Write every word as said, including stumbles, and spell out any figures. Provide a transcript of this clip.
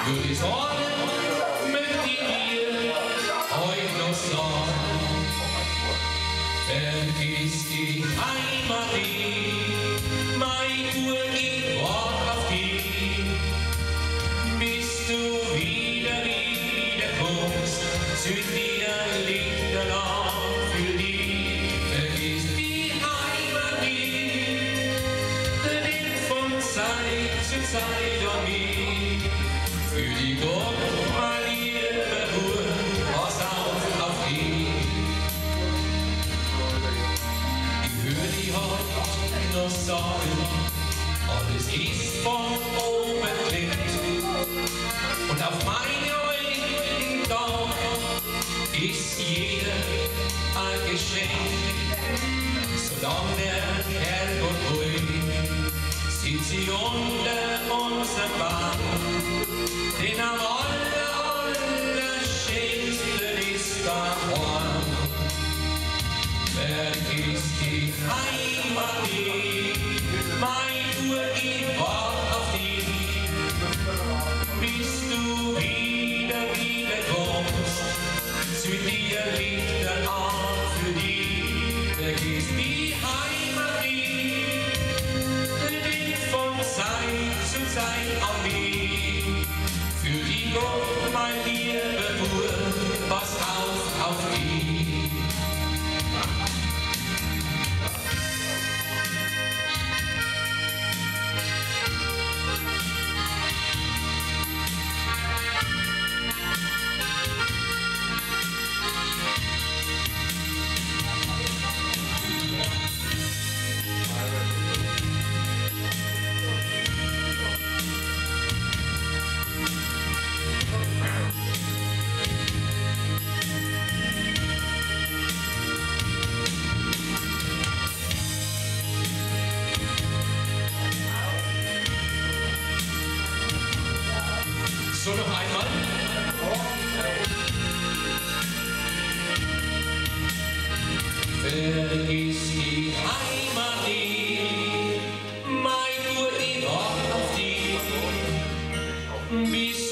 Für die Sorge möchte ich dir euch noch sagen, vergiss die Heimat nie, mein Uhr geht Wort auf die, bis du wieder, wieder kommst, zünd dir Lichter an für die, vergiss die Heimat nie, denn von Zeit zu Zeit an nie, für die Gott mal liebe Uhr, pass auf, auf die. Ich höre die heute noch sagen, alles ist von oben klingt, und auf meine heutigen Tag ist jeder ein Geschenk, solange der Herrgott ruhig sitzt sie unter unserem Baum, denn am aller, allerschönsten ist daheim. Vergiss die Heimat nie, mein Uhr geht Wort auf dich, bis du wieder, wieder kommst, zünd dir Lichter an für dich. Vergiss die Heimat nie, denn von Zeit zu Zeit an mich, für die Gott, mein lieber Uhr, pass auf, auf dich. So, noch einmal. Vergiss die Heimat nie, mein Uhr, ich wart auf dich, bis